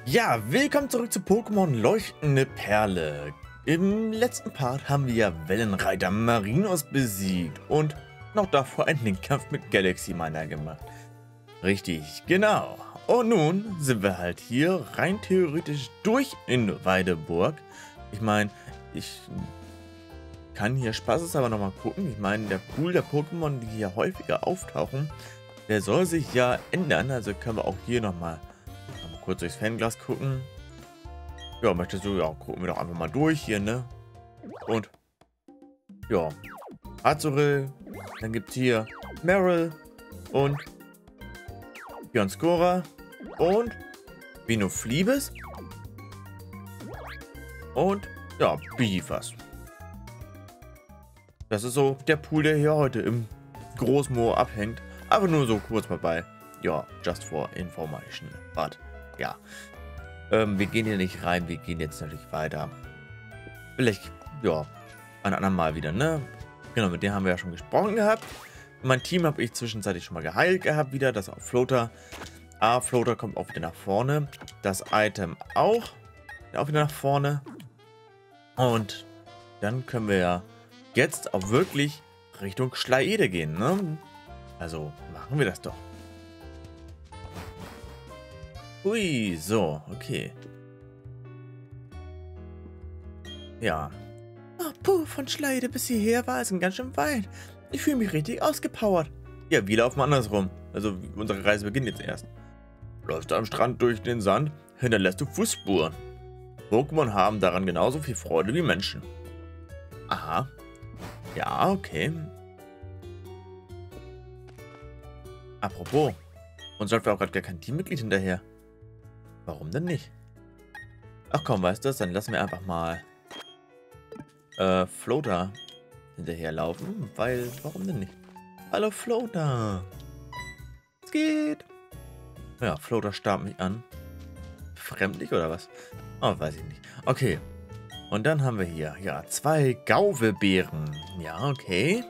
Ja, willkommen zurück zu Pokémon Leuchtende Perle. Im letzten Part haben wir ja Wellenreiter Marinos besiegt und noch davor einen Kampf mit Galaxy Miner gemacht. Richtig, genau. Und nun sind wir halt hier rein theoretisch durch in Weideburg. Ich meine, ich kann hier spaßeshalber nochmal gucken. Ich meine, der Pool der Pokémon, die hier häufiger auftauchen, der soll sich ja ändern. Also können wir auch hier nochmal kurz durchs Fernglas gucken. Ja, möchtest du? Ja, gucken wir doch einfach mal durch hier, ne? Und ja, Azurill, dann gibt es hier Meryl und Björnskora und Vinofliebes und ja, Bifas. Das ist so der Pool, der hier heute im Großmoor abhängt. Aber nur so kurz mal bei. Ja, just for information. But ja, wir gehen hier nicht rein, wir gehen jetzt natürlich weiter. Vielleicht, ja, ein andermal wieder, ne? Genau, mit dem haben wir ja schon gesprochen gehabt. Mein Team habe ich zwischenzeitlich schon mal geheilt gehabt wieder, das auf Floater. Floater kommt auch wieder nach vorne. Das Item auch wieder nach vorne. Und dann können wir ja jetzt auch wirklich Richtung Schleide gehen, ne? Also machen wir das doch. Ui, so, okay. Ja. Oh, puh, von Schleide bis hierher war es ganz schön weit. Ich fühle mich richtig ausgepowert. Ja, wir laufen andersrum. Also, unsere Reise beginnt jetzt erst. Läufst du am Strand durch den Sand, hinterlässt du Fußspuren. Pokémon haben daran genauso viel Freude wie Menschen. Aha. Ja, okay. Apropos, uns läuft auch gerade gar kein Teammitglied hinterher. Warum denn nicht? Ach komm, weißt du, dann lassen wir einfach mal Floater hinterherlaufen, weil, warum denn nicht? Hallo Floater! Es geht! Ja, Floater starrt mich an. Fremdlich oder was? Oh, weiß ich nicht. Okay. Und dann haben wir hier, ja, 2 Gauvebeeren. Ja, okay.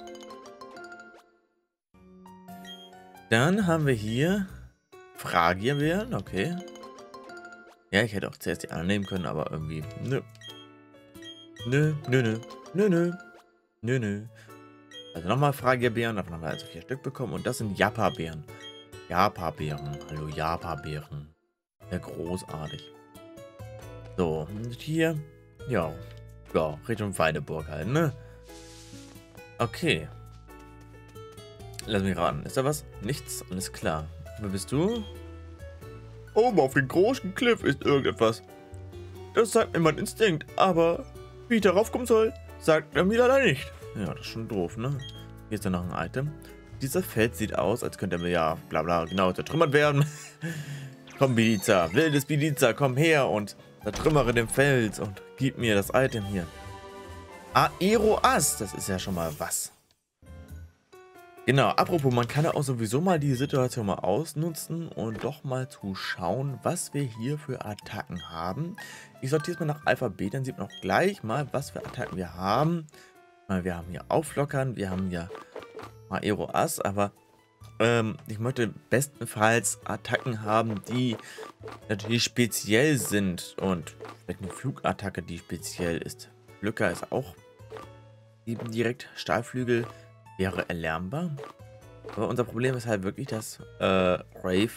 Dann haben wir hier Fragierbeeren, okay. Ja, ich hätte auch zuerst die anderen nehmen können, aber irgendwie, nö. Nö. Also nochmal Fragierbeeren, davon haben wir also 4 Stück bekommen und das sind Jappa-Beeren. Jappa-Beeren, hallo Jappa-Beeren. Ja, großartig. So, und hier, ja, Richtung Weideburg halt, ne? Okay. Lass mich raten, ist da was? Nichts, alles klar. Wer bist du? Oben auf dem großen Cliff ist irgendetwas. Das sagt mir mein Instinkt, aber wie ich darauf kommen soll, sagt er mir leider nicht. Ja, das ist schon doof, ne? Hier ist dann noch ein Item. Dieser Feld sieht aus, als könnte er mir ja bla bla genau zertrümmert werden. Komm, Biliza, wildes Biliza, komm her und zertrümmere den Fels und gib mir das Item hier. Aeroas, das ist ja schon mal was. Genau, apropos, man kann ja auch sowieso mal die Situation mal ausnutzen und doch mal zu schauen, was wir hier für Attacken haben. Ich sortiere es mal nach Alphabet, dann sieht man auch gleich mal, was für Attacken wir haben. Wir haben hier Auflockern, wir haben hier Aeroas, aber ich möchte bestenfalls Attacken haben, die natürlich speziell sind und vielleicht eine Flugattacke, die speziell ist. Lücker ist auch eben direkt Stahlflügel. Wäre erlernbar. Aber unser Problem ist halt wirklich, dass Rave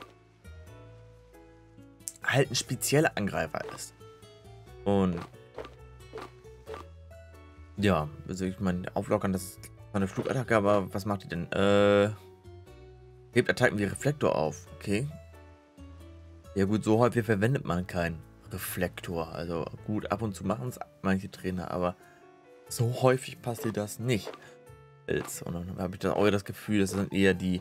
halt ein spezieller Angreifer ist. Und ja, also ich meine, auflockern, das ist eine Flugattacke, aber was macht die denn? Hebt Attacken wie Reflektor auf. Okay. Ja gut, so häufig verwendet man keinen Reflektor. Also gut, ab und zu machen es manche Trainer, aber so häufig passiert das nicht. Und dann habe ich dann auch das Gefühl, dass dann eher die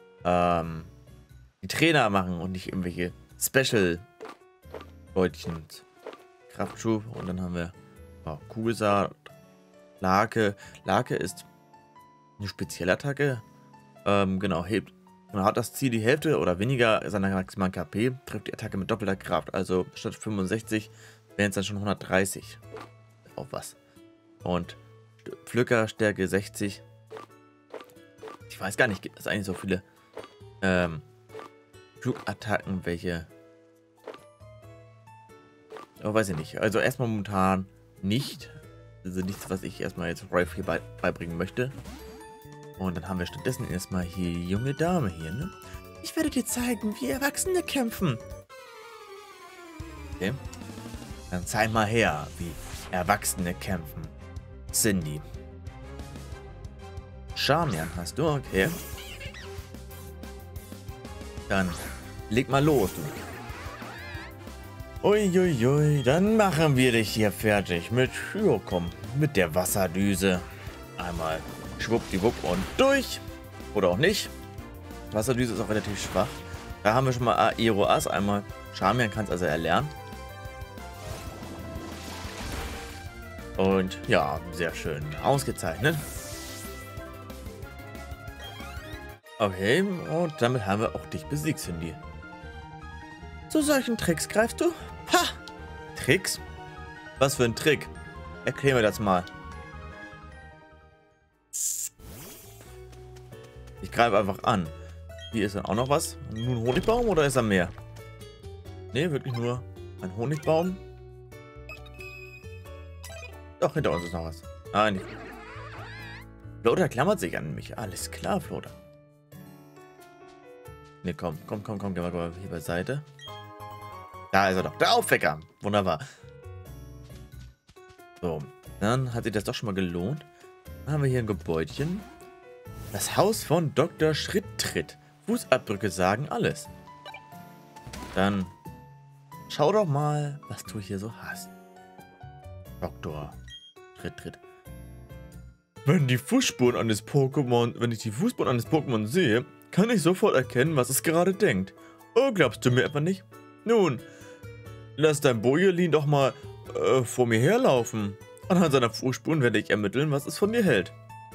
Trainer machen und nicht irgendwelche Special-Leutchen. Kraftschub und dann haben wir Kugelsaat, Lake. Lake ist eine spezielle Attacke. Genau, hebt. Man hat das Ziel die Hälfte oder weniger seiner maximalen KP, trifft die Attacke mit doppelter Kraft. Also statt 65 wären es dann schon 130. Auf was. Und Pflücker, Stärke 60. Ich weiß gar nicht, gibt es eigentlich so viele Flugattacken, welche Aber weiß ich nicht. Also erstmal momentan nicht. Also nichts, was ich erstmal jetzt Ralph hier beibringen möchte. Und dann haben wir stattdessen erstmal hier die junge Dame hier, ne? Ich werde dir zeigen, wie Erwachsene kämpfen. Okay. Dann zeig mal her, wie Erwachsene kämpfen. Cindy. Charmian hast du, okay. Dann leg mal los, du. Uiuiui, dann machen wir dich hier fertig mit, ja komm, mit der Wasserdüse. Einmal schwuppdiwupp und durch. Oder auch nicht. Wasserdüse ist auch relativ schwach. Da haben wir schon mal Aero-Ass einmal. Charmian kann es also erlernen. Und ja, sehr schön. Ausgezeichnet. Okay, und damit haben wir auch dich besiegt, Cindy. Zu solchen Tricks greifst du? Ha! Tricks? Was für ein Trick? Erklär mir das mal. Ich greife einfach an. Hier ist dann auch noch was. Nur ein Honigbaum oder ist da mehr? Ne, wirklich nur ein Honigbaum. Doch, hinter uns ist noch was. Ah, nicht. Floater klammert sich an mich. Alles klar, Floater. Ne, komm, geh mal hier beiseite. Da ist er doch, der Aufwecker. Wunderbar. So, dann hat sich das doch schon mal gelohnt. Dann haben wir hier ein Gebäudchen. Das Haus von Dr. Schritttritt. Fußabdrücke sagen alles. Dann schau doch mal, was du hier so hast. Dr. Schritttritt. Wenn ich die Fußspuren eines Pokémon sehe, kann ich sofort erkennen, was es gerade denkt. Oh, glaubst du mir etwa nicht? Nun, lass dein Bojelin doch mal vor mir herlaufen. Anhand seiner Fußspuren werde ich ermitteln, was es von dir hält.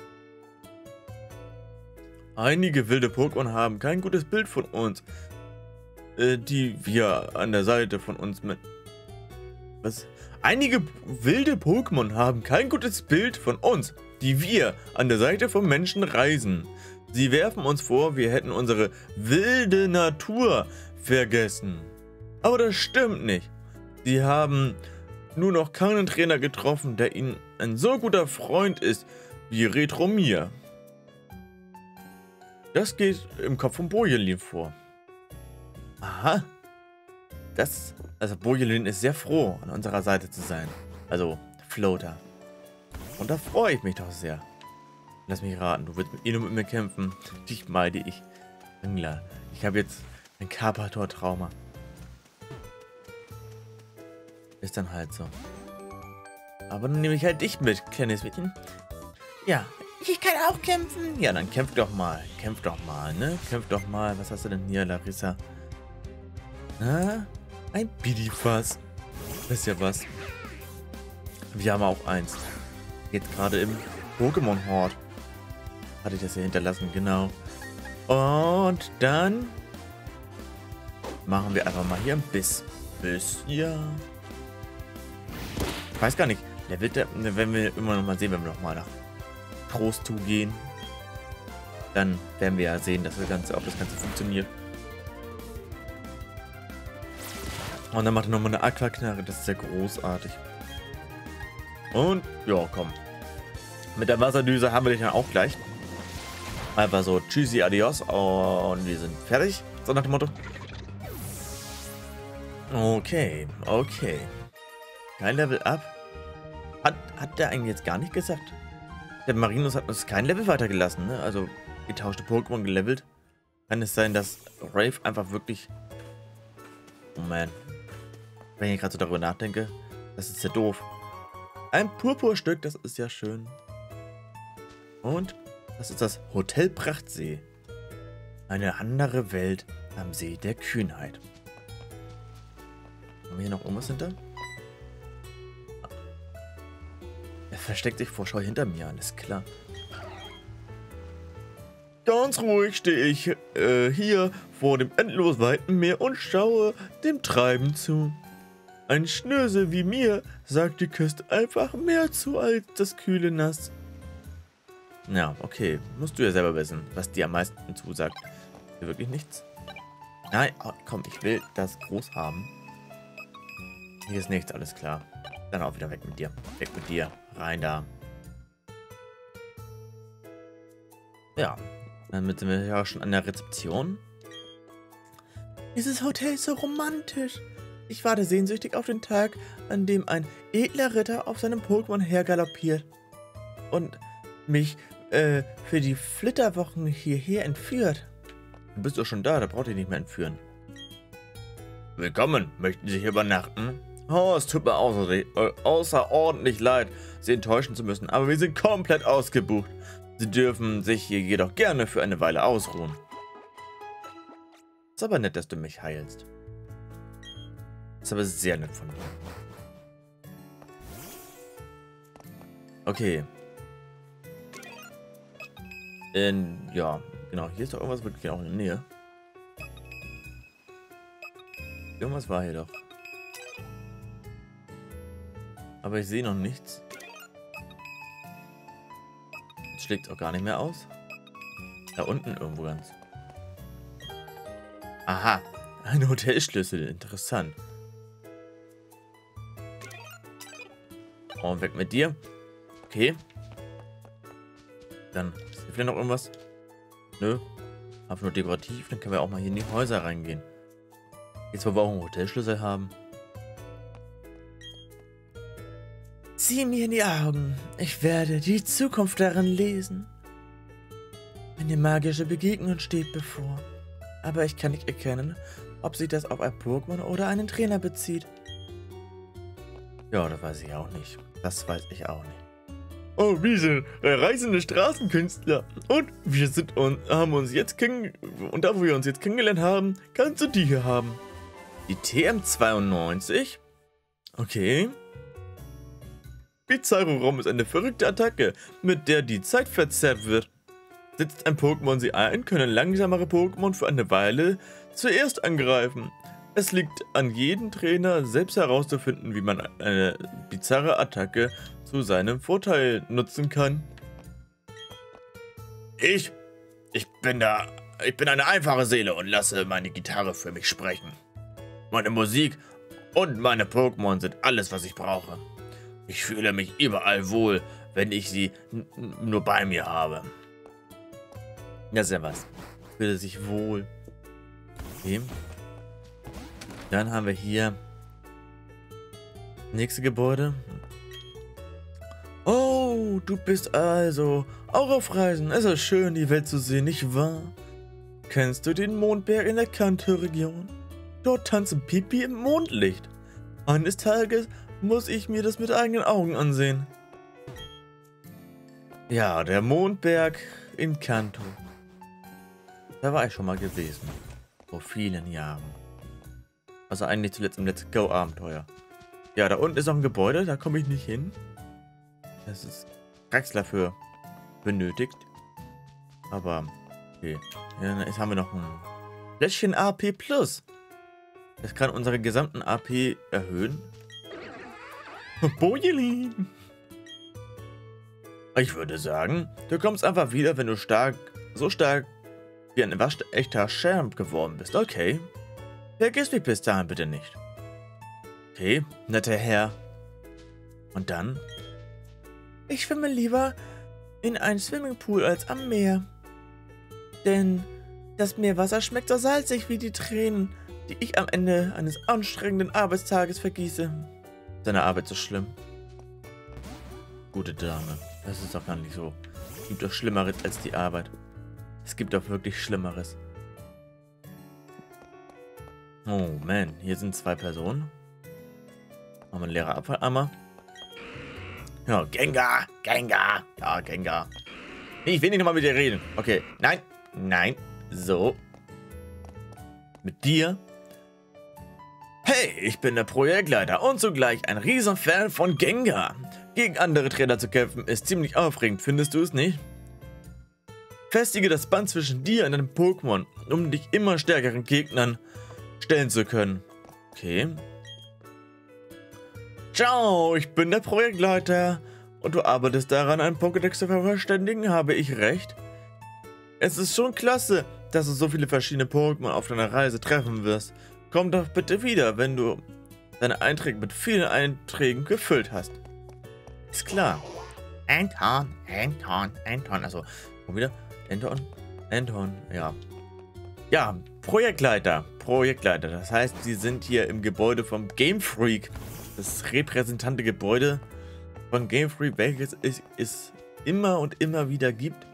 Einige wilde Pokémon haben kein gutes Bild von uns, die wir an der Seite von uns mit... Was? Einige wilde Pokémon haben kein gutes Bild von uns, die wir an der Seite von Menschen reisen. Sie werfen uns vor, wir hätten unsere wilde Natur vergessen. Aber das stimmt nicht. Sie haben nur noch keinen Trainer getroffen, der ihnen ein so guter Freund ist wie Retromir. Das geht im Kopf von Bojelin vor. Aha. Also Bojelin ist sehr froh, an unserer Seite zu sein. Also Floater. Und da freue ich mich doch sehr. Lass mich raten, du willst mit mir kämpfen. Dich meide ich. Angler. Ich habe jetzt ein Carpador-Trauma. Ist dann halt so. Aber dann nehme ich halt dich mit, kleines Mädchen. Ja, ich kann auch kämpfen. Ja, dann kämpf doch mal. Kämpf doch mal, ne? Kämpf doch mal. Was hast du denn hier, Larissa? Na? Ein Bidifass. Das ist ja was. Wir haben auch eins. Jetzt gerade im Pokémon-Hort. Hatte ich das hier hinterlassen, genau. Und dann machen wir einfach mal hier ein Biss. Ja. Ich weiß gar nicht. Der wird, wenn wir immer noch mal sehen, wenn wir noch mal nach Trost zugehen, dann werden wir ja sehen, dass das Ganze, ob das Ganze funktioniert. Und dann macht er nochmal eine Aquaknarre. Das ist ja großartig. Und ja, komm. Mit der Wasserdüse haben wir dich dann auch gleich. Einfach so, tschüssi, adios. Und wir sind fertig. So nach dem Motto. Okay, okay. Kein Level up. Hat der eigentlich jetzt gar nicht gesagt? Der Marinus hat uns kein Level weitergelassen, ne? Also getauschte Pokémon gelevelt. Kann es sein, dass Ralph einfach wirklich... Oh man. Wenn ich gerade so darüber nachdenke, das ist ja doof. Ein Purpurstück, das ist ja schön. Und das ist das Hotel Prachtsee. Eine andere Welt am See der Kühnheit. Haben wir hier noch irgendwas hinter? Er versteckt sich vor Scheu hinter mir, alles klar. Ganz ruhig stehe ich hier vor dem endlos weiten Meer und schaue dem Treiben zu. Ein Schnösel wie mir sagt die Küste einfach mehr zu als das kühle Nass. Ja, okay. Musst du ja selber wissen, was dir am meisten zusagt. Wirklich nichts? Nein, oh, komm, ich will das groß haben. Hier ist nichts, alles klar. Dann auch wieder weg mit dir. Weg mit dir. Rein da. Ja, damit sind wir ja schon an der Rezeption. Dieses Hotel ist so romantisch. Ich warte sehnsüchtig auf den Tag, an dem ein edler Ritter auf seinem Pokémon hergaloppiert und mich für die Flitterwochen hierher entführt. Du bist doch schon da, da braucht ihr nicht mehr entführen. Willkommen, möchten Sie hier übernachten? Oh, es tut mir außerordentlich leid, Sie enttäuschen zu müssen, aber wir sind komplett ausgebucht. Sie dürfen sich hier jedoch gerne für eine Weile ausruhen. Ist aber nett, dass du mich heilst. Ist aber sehr nett von dir. Okay. Ja, genau. Hier ist doch irgendwas wirklich auch in der Nähe. Irgendwas war hier doch. Aber ich sehe noch nichts. Jetzt schlägt es auch gar nicht mehr aus. Da unten irgendwo ganz. Aha. Ein Hotelschlüssel. Interessant. Und weg mit dir. Okay. Dann ist hier vielleicht noch irgendwas. Nö. Einfach nur dekorativ. Dann können wir auch mal hier in die Häuser reingehen. Jetzt, wo wir auch einen Hotelschlüssel haben. Sieh mir in die Augen. Ich werde die Zukunft darin lesen. Eine magische Begegnung steht bevor. Aber ich kann nicht erkennen, ob sich das auf ein Pokémon oder einen Trainer bezieht. Ja, das weiß ich auch nicht. Das weiß ich auch nicht. Oh, wir sind reisende Straßenkünstler. Und wir haben uns jetzt und da, wo wir uns jetzt kennengelernt haben, kannst du die hier haben. Die TM92? Okay. Bizarro-Raum ist eine verrückte Attacke, mit der die Zeit verzerrt wird. Setzt ein Pokémon sie ein, können langsamere Pokémon für eine Weile zuerst angreifen. Es liegt an jedem Trainer, selbst herauszufinden, wie man eine bizarre Attacke zu seinem Vorteil nutzen kann. Ich bin eine einfache Seele und lasse meine Gitarre für mich sprechen. Meine Musik und meine Pokémon sind alles, was ich brauche. Ich fühle mich überall wohl, wenn ich sie nur bei mir habe. Das ist ja was. Fühle sich wohl. Okay. Dann haben wir hier nächste Gebäude. Oh, du bist also auch auf Reisen. Es ist schön, die Welt zu sehen, nicht wahr? Kennst du den Mondberg in der Kanto-Region? Dort tanzen Pipi im Mondlicht. Eines Tages muss ich mir das mit eigenen Augen ansehen. Ja, der Mondberg in Kanto. Da war ich schon mal gewesen. Vor vielen Jahren. Also eigentlich zuletzt im Let's Go Abenteuer. Ja, da unten ist noch ein Gebäude, da komme ich nicht hin. Das ist Kraxler für benötigt. Aber, okay. Ja, jetzt haben wir noch ein Fläschchen AP Plus. Das kann unsere gesamten AP erhöhen. Bojelin! Ich würde sagen, du kommst einfach wieder, wenn du so stark wie ein waschechter Champ geworden bist. Okay. Vergiss mich bis dahin bitte nicht. Okay, netter Herr. Und dann? Ich schwimme lieber in einen Swimmingpool als am Meer. Denn das Meerwasser schmeckt so salzig wie die Tränen, die ich am Ende eines anstrengenden Arbeitstages vergieße. Ist deine Arbeit so schlimm? Gute Dame, das ist doch gar nicht so. Es gibt doch Schlimmeres als die Arbeit. Es gibt doch wirklich Schlimmeres. Oh man, hier sind 2 Personen. Haben wir einen leeren Abfalleimer. Ja, Gengar. Ja, Gengar. Ich will nicht nochmal mit dir reden. Okay, nein. So. Mit dir. Hey, ich bin der Projektleiter und zugleich ein Riesenfan von Gengar. Gegen andere Trainer zu kämpfen ist ziemlich aufregend, findest du es nicht? Festige das Band zwischen dir und deinem Pokémon, um dich immer stärkeren Gegnern stellen zu können. Okay. Ciao, ich bin der Projektleiter. Und du arbeitest daran, einen Pokédex zu vervollständigen, habe ich recht? Es ist schon klasse, dass du so viele verschiedene Pokémon auf deiner Reise treffen wirst. Komm doch bitte wieder, wenn du deine Einträge mit vielen Einträgen gefüllt hast. Ist klar. Anton. Also, schon wieder? Anton, ja. Ja, Projektleiter. Das heißt, sie sind hier im Gebäude vom Game Freak. Das repräsentante Gebäude von Game Freak, welches es immer und immer wieder gibt.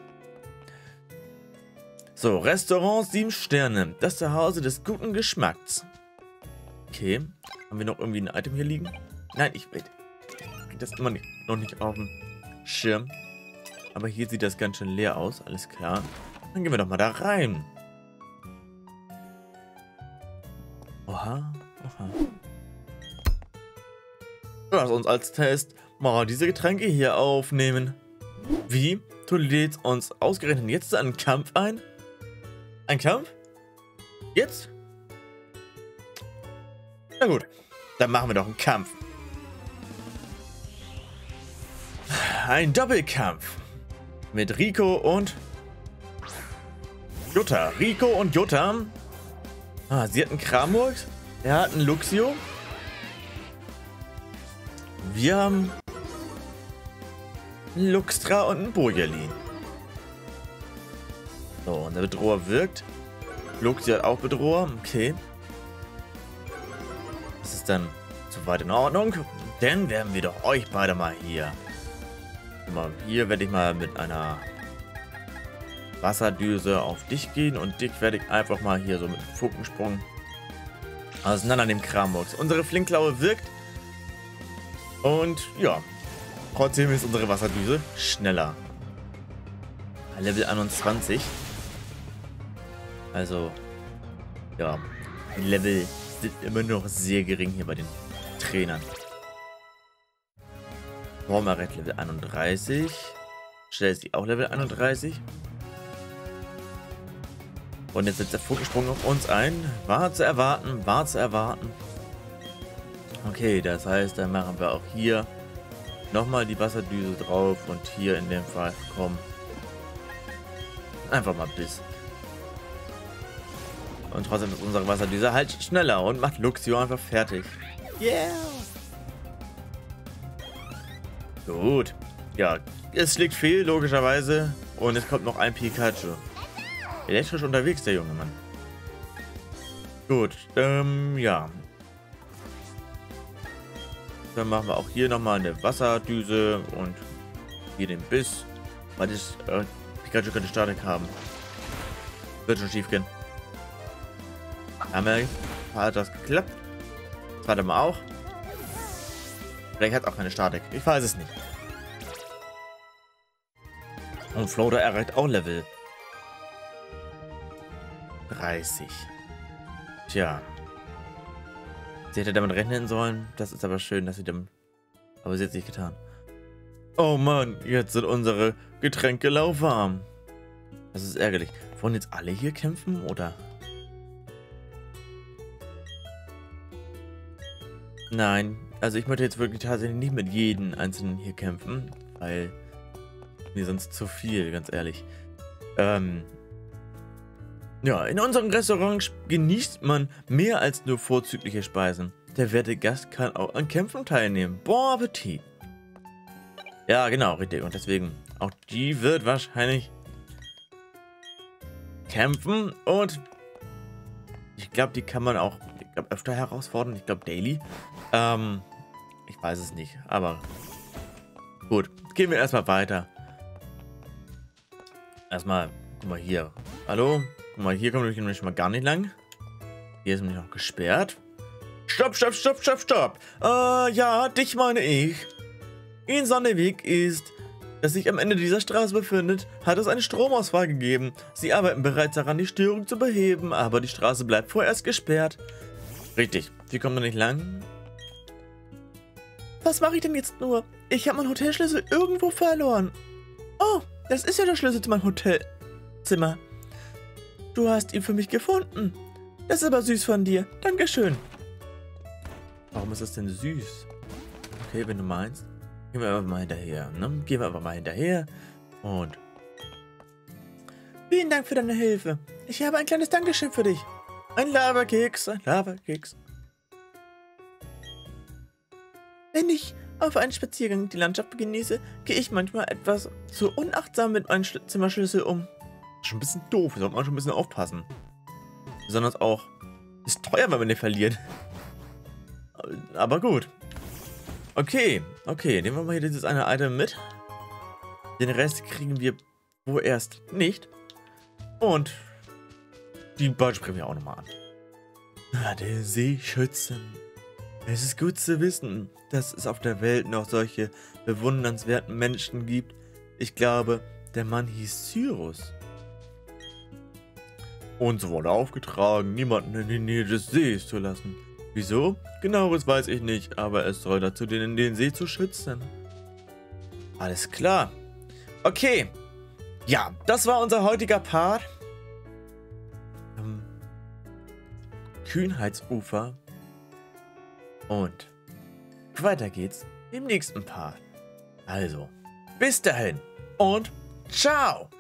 So, Restaurant 7 Sterne. Das Zuhause des guten Geschmacks. Okay. Haben wir noch irgendwie ein Item hier liegen? Nein, ich krieg das immer noch nicht auf dem Schirm. Aber hier sieht das ganz schön leer aus. Alles klar. Dann gehen wir doch mal da rein. Oha. Lass uns als Test mal diese Getränke hier aufnehmen. Wie? Du lädst uns ausgerechnet jetzt einen Kampf ein? Ein Kampf? Jetzt? Na gut, dann machen wir doch einen Kampf. Ein Doppelkampf. Mit Rico und Jutta. Rico und Jutta. Ah, sie hat einen Kramurks. Er hat einen Luxio. Wir haben einen Luxtra und einen Burgerlin. So, unser Bedroher wirkt. Luxio hat auch Bedroher. Okay. Das ist dann soweit in Ordnung. Dann werden wir doch euch beide mal hier. Hier werde ich mal mit einer Wasserdüse auf dich gehen und dich werde ich einfach mal hier so mit einem Funkensprung auseinander nehmen, Krambox. Unsere Flinkklaue wirkt und ja, trotzdem ist unsere Wasserdüse schneller. Level 21. Also, ja, die Level sind immer noch sehr gering hier bei den Trainern. Hormaret Level 31. Stell ist die auch Level 31. Und jetzt setzt der Funkensprung auf uns ein. War zu erwarten. Okay, das heißt, dann machen wir auch hier nochmal die Wasserdüse drauf. Und hier in dem Fall, komm, einfach mal bis. Und trotzdem ist unsere Wasserdüse halt schneller und macht Luxio einfach fertig. Yeah! Gut. Ja, es schlägt fehl, logischerweise. Und es kommt noch ein Pikachu. Elektrisch unterwegs, der junge Mann. Gut, ja. Dann machen wir auch hier nochmal eine Wasserdüse und hier den Biss. Weil das Pikachu könnte Statik haben. Wird schon schief gehen. Einmal hat das geklappt. Zweite Mal auch. Vielleicht hat es auch keine Statik. Ich weiß es nicht. Und Floater erreicht auch Level 30. Tja. Sie hätte damit rechnen sollen. Das ist aber schön, dass sie dem... Aber sie hat es nicht getan. Oh Mann, jetzt sind unsere Getränke lauwarm. Das ist ärgerlich. Wollen jetzt alle hier kämpfen, oder? Nein. Also ich möchte jetzt wirklich tatsächlich nicht mit jedem Einzelnen hier kämpfen, weil mir sonst zu viel, ganz ehrlich. Ja, in unserem Restaurant genießt man mehr als nur vorzügliche Speisen. Der werte Gast kann auch an Kämpfen teilnehmen. Bon Appetit. Ja, genau, richtig. Und deswegen, auch die wird wahrscheinlich kämpfen. Und ich glaube, die kann man auch öfter herausfordern. Ich glaube, daily. Ich weiß es nicht, aber gut. Gehen wir erstmal weiter. Erstmal, guck mal hier. Hallo? Guck mal, hier kommen wir nämlich mal gar nicht lang. Hier ist nämlich noch gesperrt. Stopp! Ja, dich meine ich. In Sonneweg ist, das sich am Ende dieser Straße befindet, hat es einen Stromausfall gegeben. Sie arbeiten bereits daran, die Störung zu beheben, aber die Straße bleibt vorerst gesperrt. Richtig, wir kommen da nicht lang. Was mache ich denn jetzt nur? Ich habe meinen Hotelschlüssel irgendwo verloren. Oh, das ist ja der Schlüssel zu meinem Hotelzimmer. Du hast ihn für mich gefunden. Das ist aber süß von dir. Dankeschön. Warum ist das denn süß? Okay, wenn du meinst. Gehen wir einfach mal hinterher, ne? Gehen wir einfach mal hinterher. Und... Vielen Dank für deine Hilfe. Ich habe ein kleines Dankeschön für dich. Ein Lavakeks, ein Lavakeks. Wenn ich auf einen Spaziergang die Landschaft genieße, gehe ich manchmal etwas zu unachtsam mit meinem Zimmerschlüssel um. Schon ein bisschen doof, sollte man schon ein bisschen aufpassen. Besonders auch, ist teuer, wenn man den verliert. Aber gut. Okay, nehmen wir mal hier dieses eine Item mit. Den Rest kriegen wir vorerst nicht. Und die beiden sprechen wir auch nochmal an. Der Seeschützen. Es ist gut zu wissen, dass es auf der Welt noch solche bewundernswerten Menschen gibt. Ich glaube, der Mann hieß Cyrus. Uns wurde aufgetragen, niemanden in die Nähe des Sees zu lassen. Wieso? Genaueres weiß ich nicht, aber es soll dazu dienen, den See zu schützen. Alles klar. Okay. Ja, das war unser heutiger Part. Kühnheitsufer. Und weiter geht's im nächsten Part. Also, bis dahin und ciao!